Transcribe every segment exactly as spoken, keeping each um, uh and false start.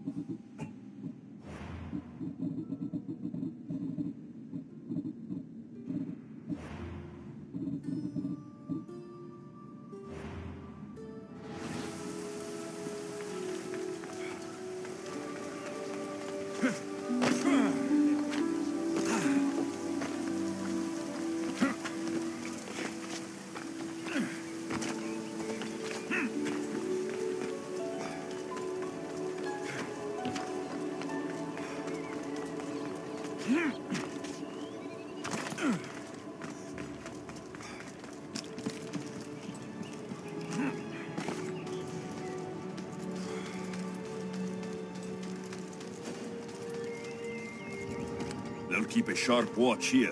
They'll keep a sharp watch here.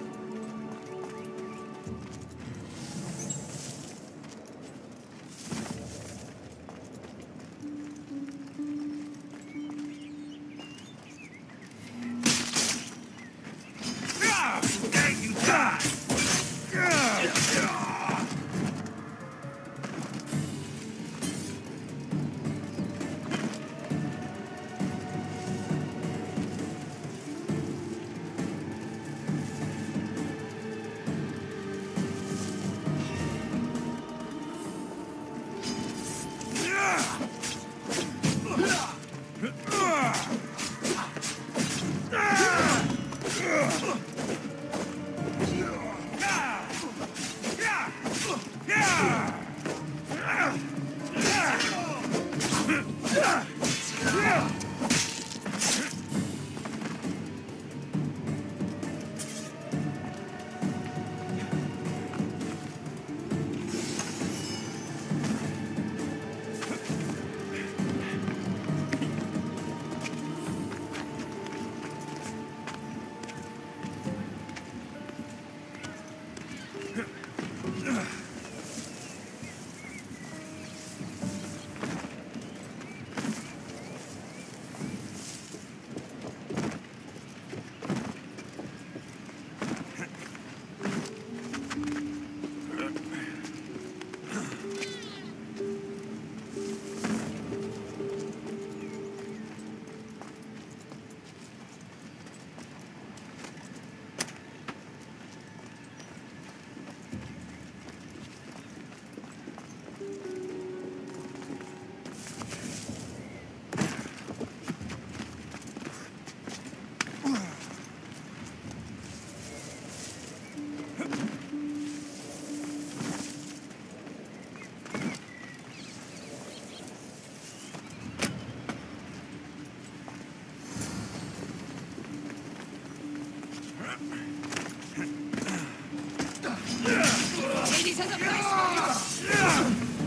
Hades has a place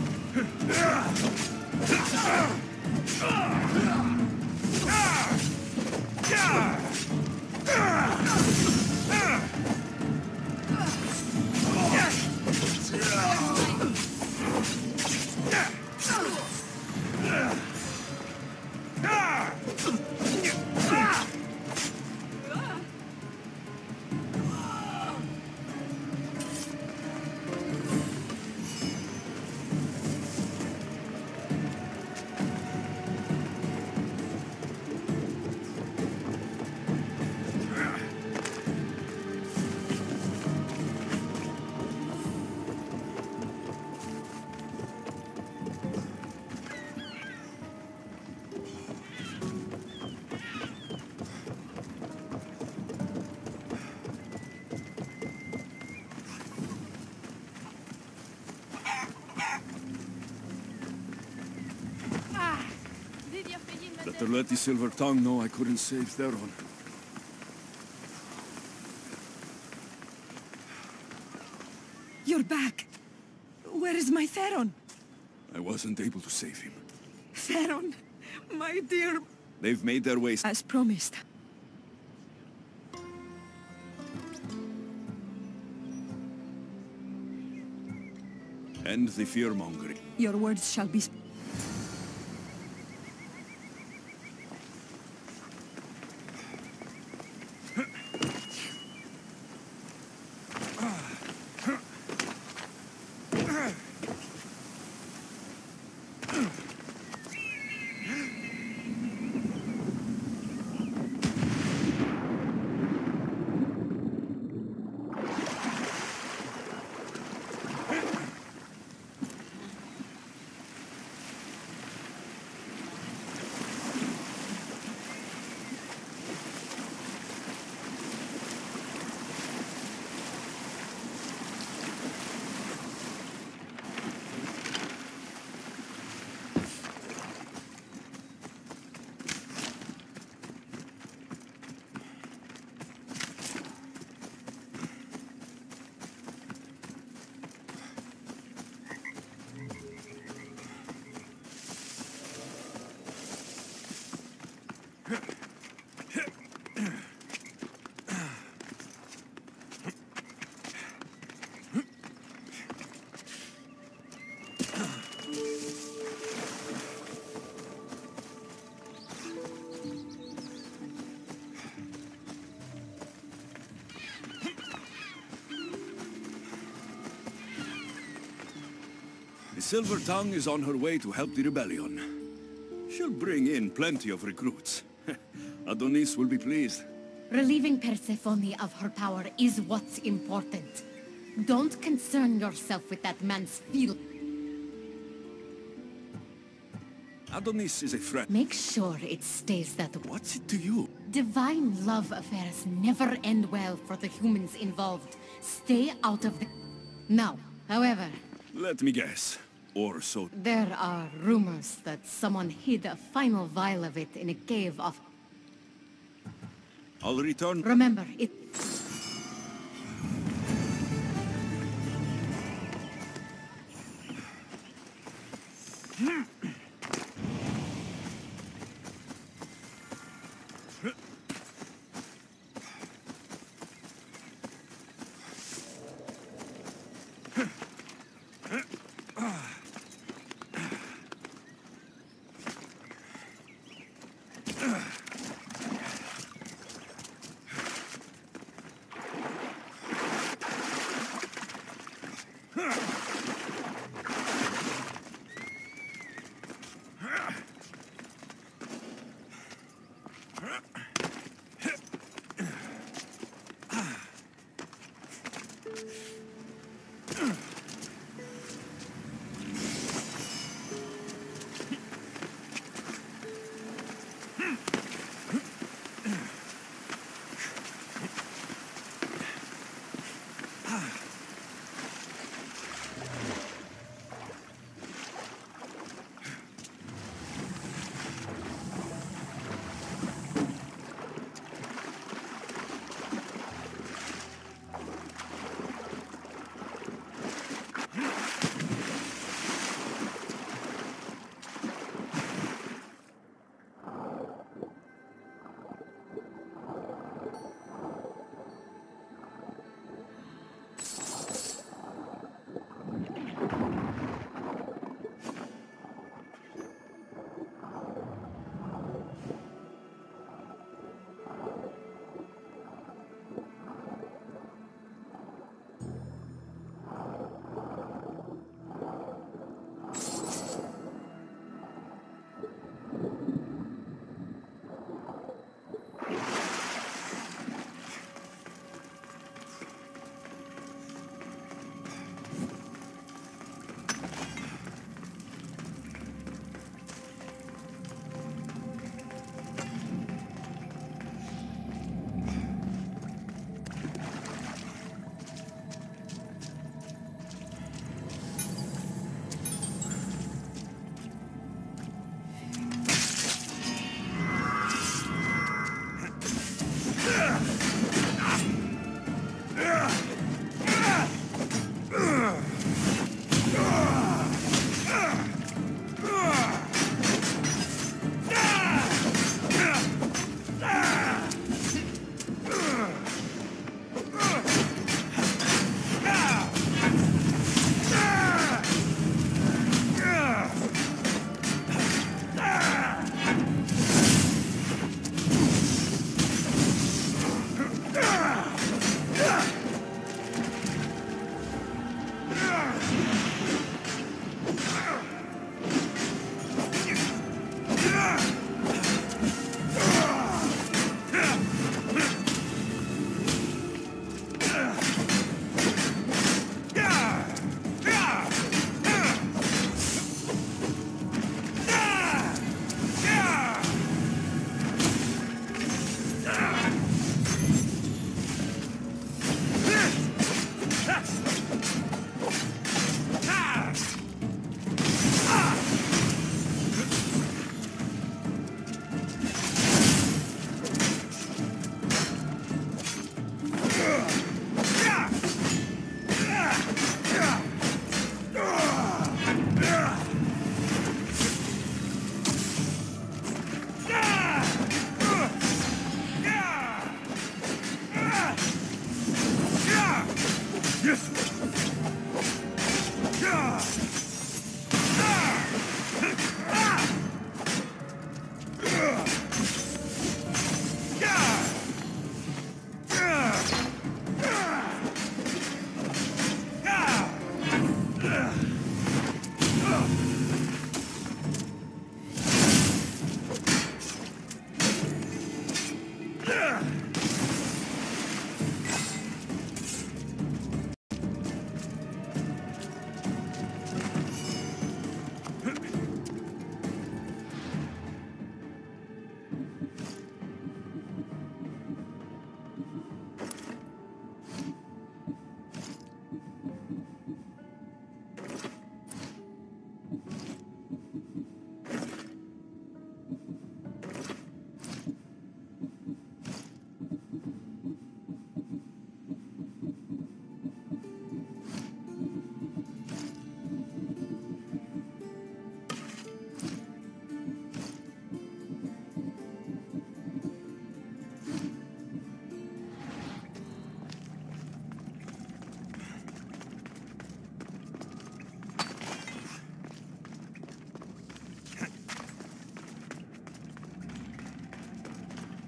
Better let the Silver Tongue know I couldn't save Theron. You're back. Where is my Theron? I wasn't able to save him. Theron, my dear... They've made their way... As promised. End the fear-mongering. Your words shall be... Silver Tongue is on her way to help the rebellion. She'll bring in plenty of recruits. Adonis will be pleased. Relieving Persephone of her power is what's important. Don't concern yourself with that man's feel. Adonis is a threat. Make sure it stays that way. What's it to you? Divine love affairs never end well for the humans involved. Stay out of the... Now, however... Let me guess. Or so... There are rumors that someone hid a final vial of it in a cave off... I'll return... Remember, it...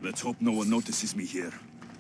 Let's hope no one notices me here.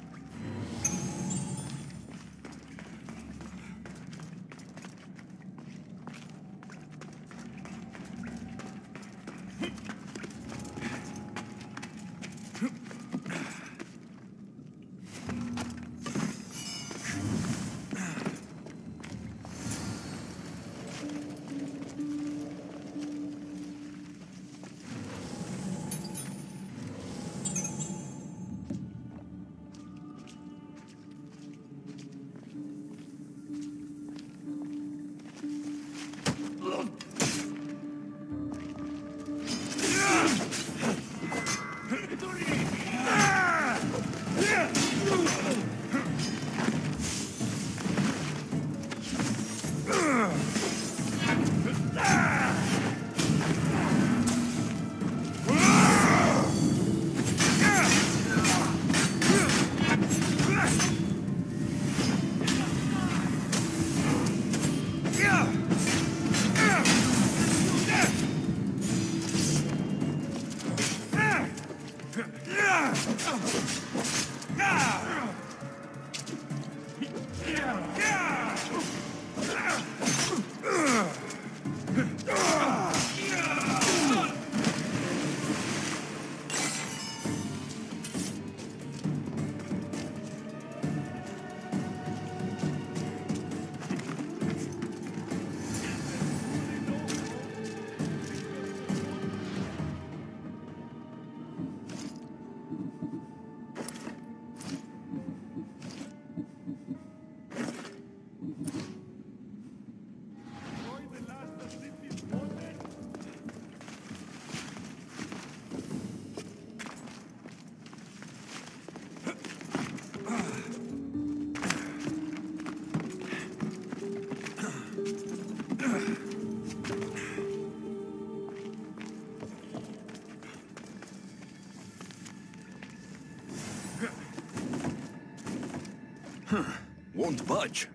Won't budge.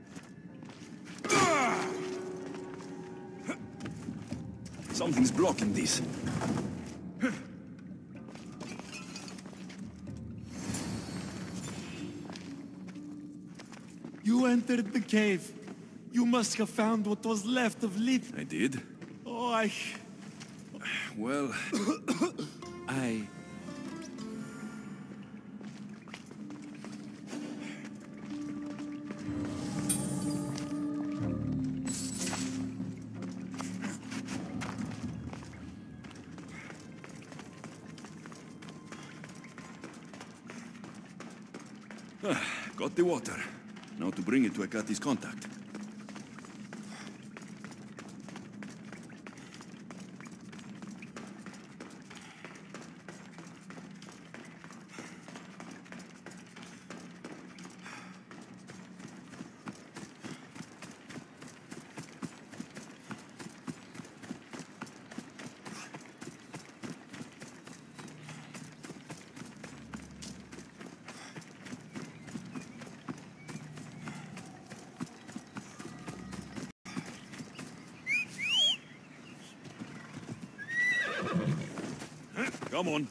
Something's blocking this. You entered the cave. You must have found what was left of Lith. I did? Oh, I... Well... I... Got the water. Now to bring it to Hekate's contact. Come on.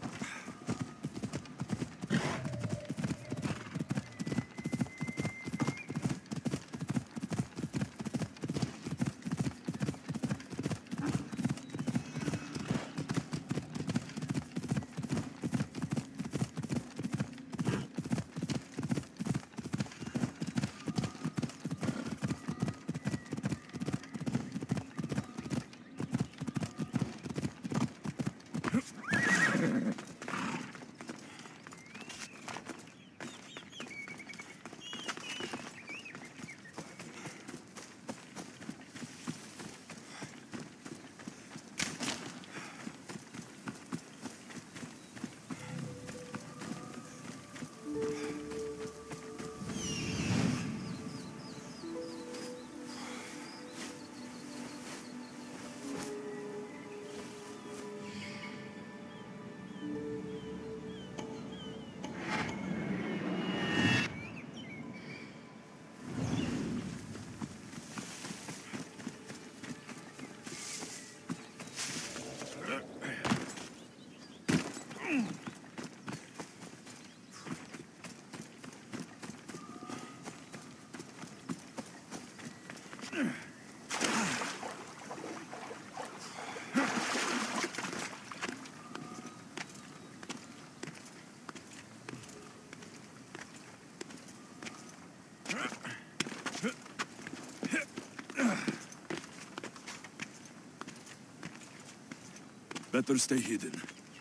Better stay hidden.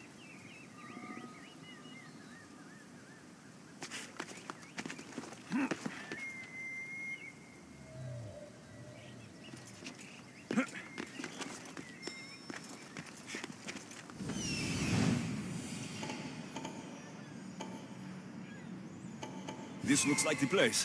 This looks like the place.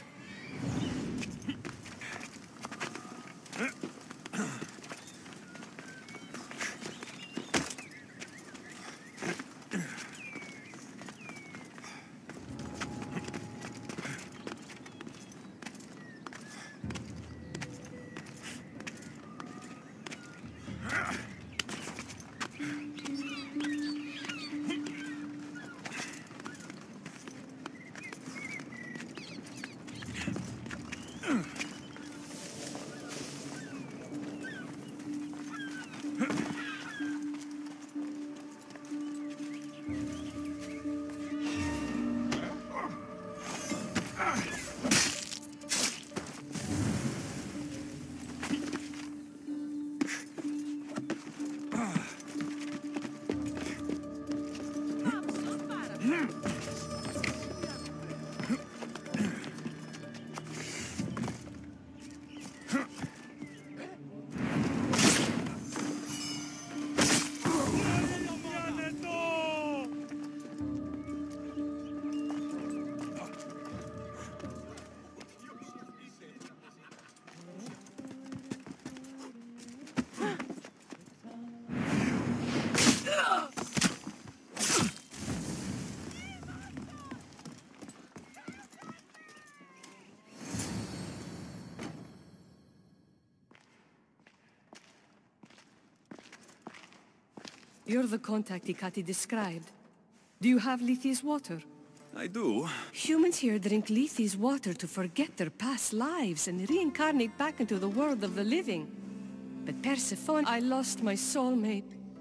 You're the contact Ikati described. Do you have Lethe's water? I do. Humans here drink Lethe's water to forget their past lives and reincarnate back into the world of the living. But Persephone, I lost my soulmate.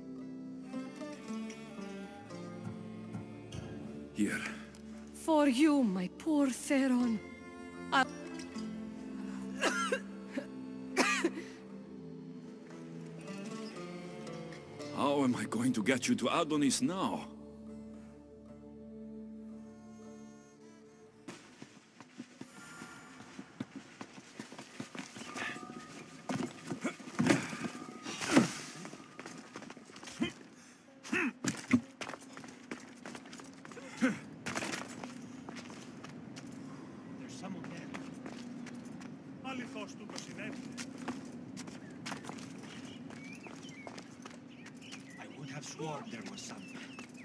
Here. For you, my poor Theron. I... How am I going to get you to Adonis now? There's someone there. Αληθώς του το συνέβη. I would have sworn there was something.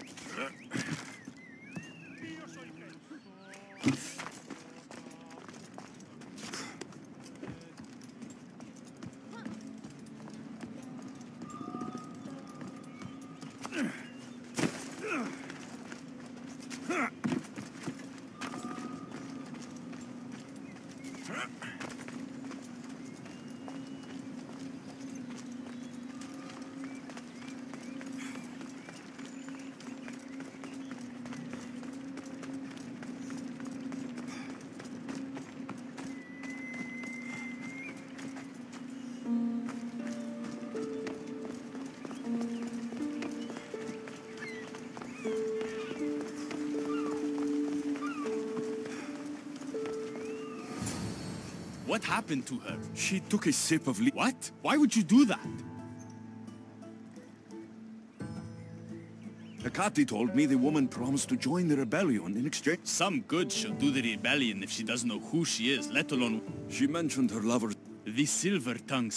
What happened to her? She took a sip of le- What? Why would you do that? Hecate told me the woman promised to join the rebellion in exchange. Some good she'll do the rebellion if she doesn't know who she is, let alone She mentioned her lover. the Silver Tongues.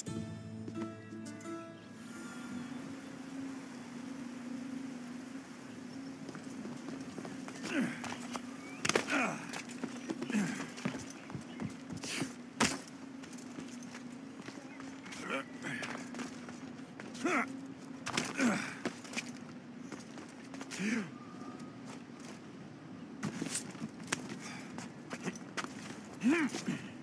Hmm.